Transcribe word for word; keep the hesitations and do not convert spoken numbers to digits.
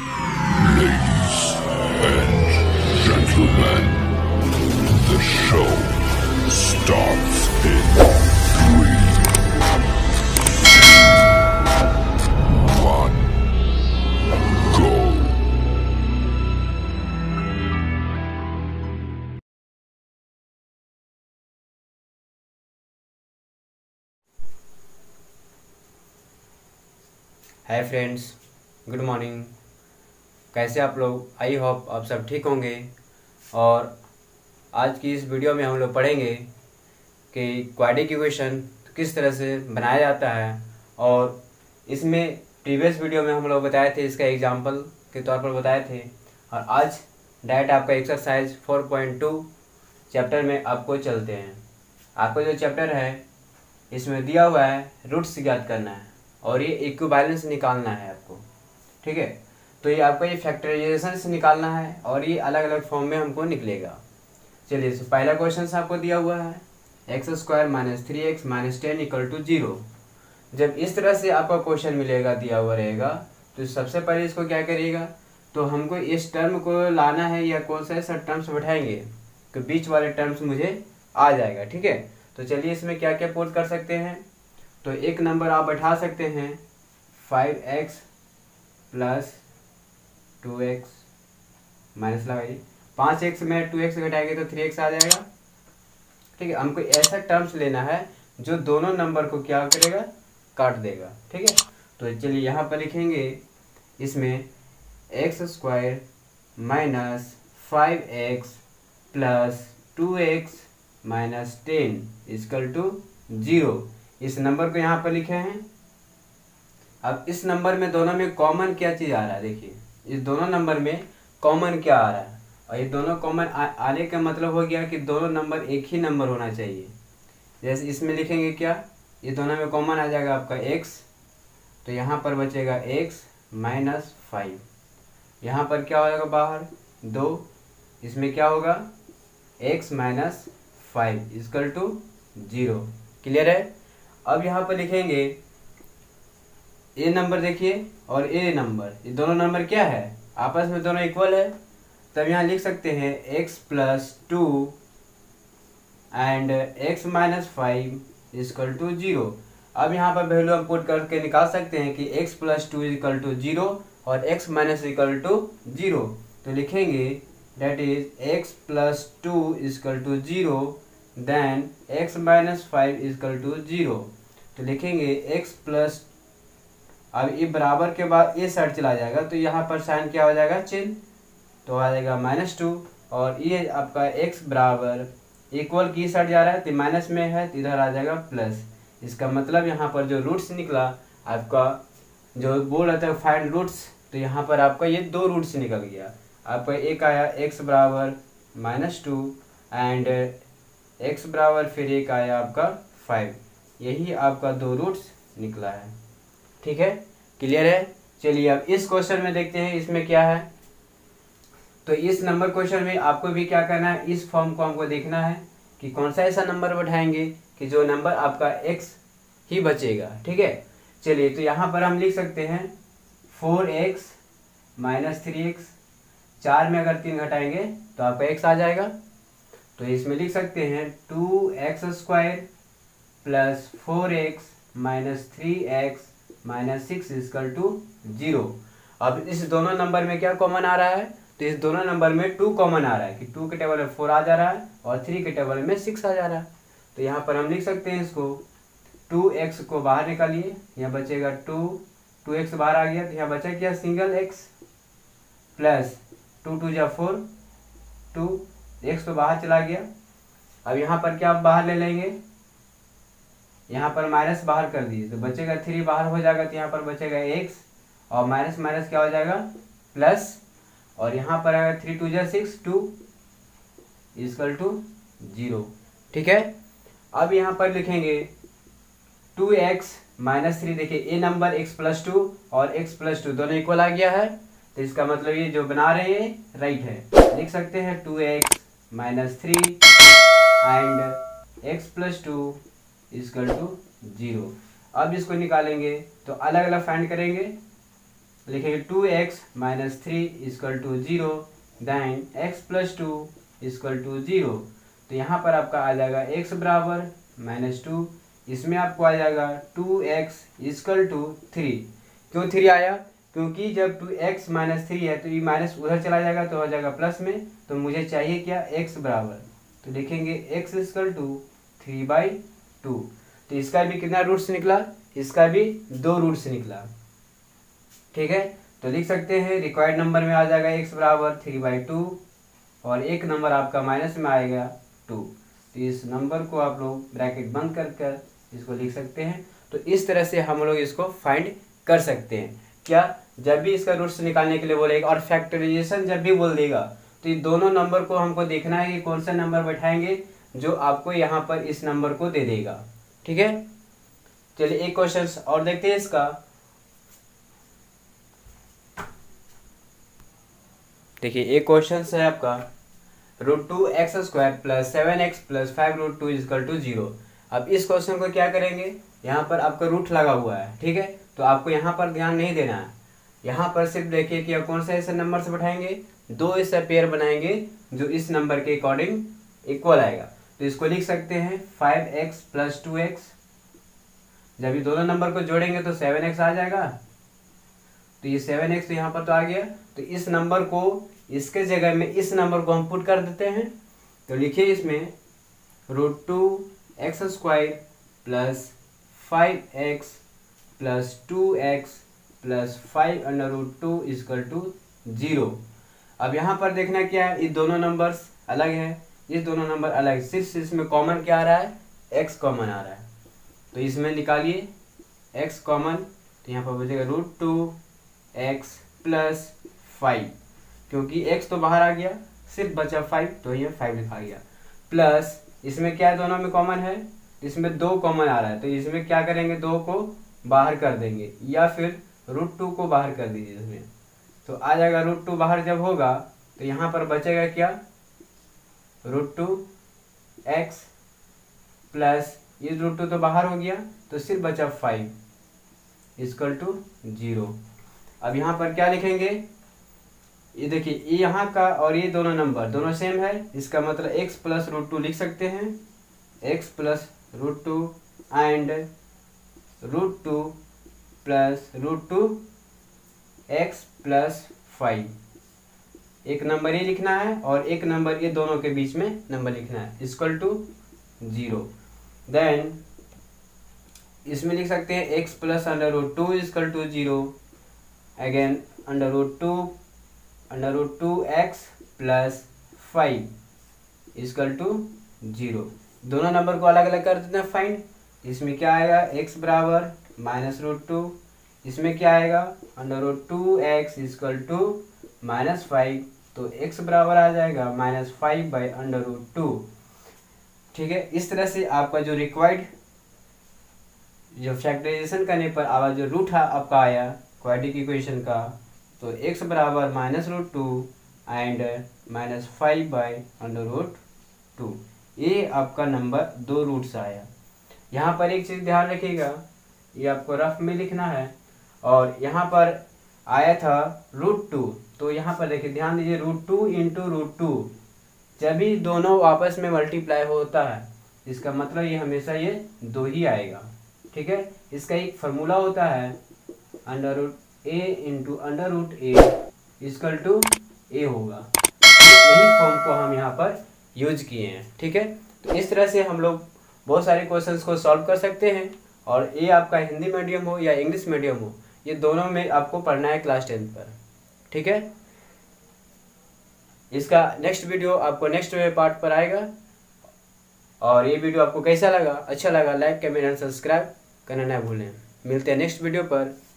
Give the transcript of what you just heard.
Gentlemen, the show starts in three, two, one, go. Hi friends, good morning. कैसे आप लोग? I hope आप सब ठीक होंगे। और आज की इस वीडियो में हम लोग पढ़ेंगे कि क्वाड्रेटिक इक्वेशन किस तरह से बनाया जाता है। और इसमें प्रीवियस वीडियो में हम लोग बताए थे, इसका एग्जांपल के तौर पर बताए थे। और आज डायरेक्ट आपका exercise four point two chapter में आपको चलते हैं। आपका जो चैप्टर है इसमें दिया हुआ है रूट्स ज्ञात करना है और ये इक्विवेलेंस निकालना है आपको, ठीक है। तो ये आपको ये फैक्टराइजेशन से निकालना है और ये अलग अलग फॉर्म में हमको निकलेगा। चलिए, तो पहला क्वेश्चन आपको दिया हुआ है x square minus three x minus ten equal to zero. जब इस तरह से आपका क्वेश्चन मिलेगा, दिया हुआ रहेगा, तो सबसे पहले इसको क्या करिएगा, तो हमको इस टर्म को लाना है या कौन सा ऐसा टर्म्स बैठाएंगे तो बीच वाले टर्म्स मुझे आ जाएगा, ठीक है। तो चलिए, इसमें क्या क्या पुट कर सकते हैं। तो एक नंबर आप बैठा सकते हैं five x plus two x minus लगाइए, पाँच एक्स में टू एक्स घटाएंगे तो थ्री एक्स आ जाएगा, ठीक है। हमको ऐसा टर्म्स लेना है जो दोनों नंबर को क्या करेगा, काट देगा, ठीक है। तो चलिए यहाँ पर लिखेंगे इसमें x square minus five x plus two x minus ten equal to zero. इस नंबर को यहाँ पर लिखे हैं। अब इस नंबर में दोनों में कॉमन क्या चीज़ आ रहा है, देखिए इस दोनों नंबर में कॉमन क्या आ रहा है। और ये दोनों कॉमन आने का मतलब हो गया कि दोनों नंबर एक ही नंबर होना चाहिए। जैसे इसमें लिखेंगे क्या, ये दोनों में कॉमन आ जाएगा आपका x, तो यहाँ पर बचेगा x माइनस फाइव। यहाँ पर क्या हो जाएगा बाहर दो, इसमें क्या होगा x minus five equal to zero. Clear है। अब यहाँ पर लिखेंगे ए नंबर, देखिए, और ए नंबर, ये दोनों नंबर क्या है, आपस में दोनों इक्वल है। तब यहाँ लिख सकते हैं x plus two and x minus five equal to zero. अब यहाँ पर वैल्यू हम पुट करके निकाल सकते हैं कि x plus two equal to zero और x minus equal to zero. तो लिखेंगे that is x plus two equal to zero then x minus five equal to zero. तो लिखेंगे x प्लस, अब ये बराबर के बाद ये साइड चला जाएगा तो यहाँ पर साइन क्या हो जाएगा, चिन्ह, तो आ जाएगा माइनस टू। और ये आपका x बराबर इक्वल की साइड जा रहा है तो माइनस में है तो इधर आ जाएगा प्लस। इसका मतलब यहाँ पर जो रूट्स निकला आपका, जो बोल रहा था फाइंड रूट्स, तो यहाँ पर आपका ये दो रूट्स निकल गया। आपका एक आया x बराबर माइनस टू एंड x बराबर फिर एक आया आपका फाइव। यही आपका दो रूट्स निकला है, ठीक है। क्लियर है। चलिए अब इस क्वेश्चन में देखते हैं इसमें क्या है। तो इस नंबर क्वेश्चन में आपको भी क्या करना है, इस फॉर्म को हमको देखना है कि कौन सा ऐसा नंबर बैठाएंगे कि जो नंबर आपका x ही बचेगा, ठीक है। चलिए, तो यहाँ पर हम लिख सकते हैं four x minus three x, चार में अगर तीन घटाएंगे तो आपका x आ जाएगा। तो इसमें लिख सकते हैं two x square plus four x minus three x minus six equal to zero. अब इस दोनों नंबर में क्या कॉमन आ रहा है, तो इस दोनों नंबर में टू कॉमन आ रहा है कि टू के टेबल में फोर आ जा रहा है और थ्री के टेबल में सिक्स आ जा रहा है। तो यहाँ पर हम लिख सकते हैं इसको टू एक्स को बाहर निकालिए, यहाँ बचेगा टू, टू एक्स बाहर आ गया तो यहाँ बचा क्या, single x plus two two जा फोर, टू एक्स तो बाहर चला गया। अब यहाँ पर क्या बाहर ले लेंगे, यहाँ पर माइनस बाहर कर दिए तो बचेगा थ्री बाहर हो जाएगा तो यहाँ पर बचेगा एक्स और माइनस माइनस क्या हो जाएगा प्लस, और यहाँ पर आएगा थ्री टू जा six, two equal to zero, ठीक है। अब यहाँ पर लिखेंगे टू एक्स माइनस थ्री, देखिए a number x plus two और x प्लस टू दोनों इक्वल आ गया है तो इसका मतलब ये जो बना रहे हैं राइट है। लिख सकते हैं two x minus three and x plus two equal to zero. अब इसको निकालेंगे तो अलग अलग फाइंड करेंगे तो लिखेंगे two x minus three equal to zero, then x plus two equal to zero. तो यहाँ पर आपका आ जाएगा x बराबर माइनस टू, इसमें आपको आ जाएगा two x equal to three. क्यों थ्री आया? क्योंकि जब टू एक्स माइनस थ्री है तो ये माइनस उधर चला जाएगा तो हो जाएगा प्लस में, तो मुझे चाहिए क्या? x बराबर, तो लिखेंगे x equal to three by two. तो इसका भी कितना रूट्स निकला? इसका भी दो रूट्स निकला। ठीक है, तो लिख सकते हैं रिक्वायर्ड नंबर में आ जाएगा x बराबर थ्री बाई टू और एक नंबर आपका माइनस में आएगा टू। तो इस नंबर को आप लोग ब्रैकेट बंद कर कर इसको लिख सकते हैं। तो इस तरह से हम लोग इसको फाइंड कर सकते हैं। क्या? जब भी इसका रूट्स निकालने के लिए बोलेगा और फैक्टराइजेशन जब भी बोल देगा तो ये दोनों नंबर को हमको देखना है कि कौन सा नंबर बैठाएंगे जो आपको यहाँ पर इस नंबर को दे देगा। ठीक है, चलिए एक क्वेश्चन और देखते हैं इसका। देखिए एक क्वेश्चन है आपका, root two x square plus seven x plus five root two equal to zero. अब इस क्वेश्चन को क्या करेंगे? यहाँ पर आपका रूट लगा हुआ है, ठीक है, तो आपको यहाँ पर ध्यान नहीं देना है। यहाँ पर सिर्फ देखिए कि कौन सा ऐसे नंबर से बैठाएंगे, दो ऐसे पेयर बनाएंगे जो इस नंबर के अकॉर्डिंग इक्वल आएगा। तो इसको लिख सकते हैं five x plus two x. जब ये दोनों नंबर को जोड़ेंगे तो सेवन एक्स आ जाएगा। तो ये सेवन एक्स तो यहाँ पर तो आ गया। तो इस नंबर को इसके जगह में इस नंबर को हम पुट कर देते हैं। तो लिखिए इसमें root two x square plus five x plus two x plus five under root two equal to zero. अब यहाँ पर देखना क्या है, ये दोनों नंबर्स अलग है, ये दोनों नंबर अलग है, सिर्फ इसमें कॉमन क्या आ रहा है? x कॉमन आ रहा है। तो इसमें निकालिए x कॉमन, तो यहाँ पर बचेगा root two x plus five, क्योंकि x तो बाहर आ गया, सिर्फ बचा फाइव, तो ये फाइव लिखा गया। प्लस इसमें क्या है, दोनों में कॉमन है, इसमें दो कॉमन आ रहा है, तो इसमें क्या करेंगे, दो को बाहर कर देंगे या फिर रूट टू को बाहर कर दीजिए इसमें। तो आ जाएगा रूट टू बाहर जब होगा तो यहाँ पर बचेगा क्या? रूट टू एक्स प्लस ये रूट टू तो बाहर हो गया तो सिर्फ बचा फाइव इजकल टू जीरो। अब यहाँ पर क्या लिखेंगे? ये देखिए ये यहाँ का और ये दोनों नंबर दोनों सेम है, इसका मतलब x प्लस रूट टू लिख सकते हैं, x plus root two and root two plus root two x plus five. एक नंबर ये लिखना है और एक नंबर ये दोनों के बीच में नंबर लिखना है, इक्वल टू जीरो। देन इसमें लिख सकते हैं x plus under root two equal to zero, again under root two under root two x plus five equal to zero. दोनों नंबर को अलग अलग कर देते हैं फाइंड। इसमें क्या आएगा? x बराबर माइनस रूट टू, इसमें क्या आएगा? Under root two x equal to minus five, तो x बराबर आ जाएगा minus five by under root two. ठीक है, इस तरह से आपका जो रिक्वायर्ड जो फैक्टराइजेशन करने पर आवाज जो रूट है आपका आया क्वाड्रेटिक इक्वेशन का, तो x बराबर minus root two and minus five by under root two. ये आपका नंबर दो रूट से आया। यहाँ पर एक चीज़ ध्यान रखिएगा, ये आपको रफ में लिखना है, और यहाँ पर आया था रूट टू, तो यहाँ पर देखिए ध्यान दीजिए root two into root two, जब भी दोनों आपस में मल्टीप्लाई होता है इसका मतलब ये हमेशा ये दो ही आएगा। ठीक है, इसका एक फार्मूला होता है under root a into under root a equal to a होगा। यही फॉर्म को हम यहाँ पर यूज किए हैं। ठीक है, तो इस तरह से हम लोग बहुत सारे क्वेश्चंस को सॉल्व कर सकते हैं, और ये आपका हिंदी मीडियम हो या इंग्लिश मीडियम हो, ये दोनों में आपको पढ़ना है क्लास टेंथ पर। ठीक है, इसका नेक्स्ट वीडियो आपको नेक्स्ट पार्ट पर आएगा। और ये वीडियो आपको कैसा लगा, अच्छा लगा, लाइक कमेंट एंड सब्सक्राइब करना ना भूलें। मिलते हैं नेक्स्ट वीडियो पर।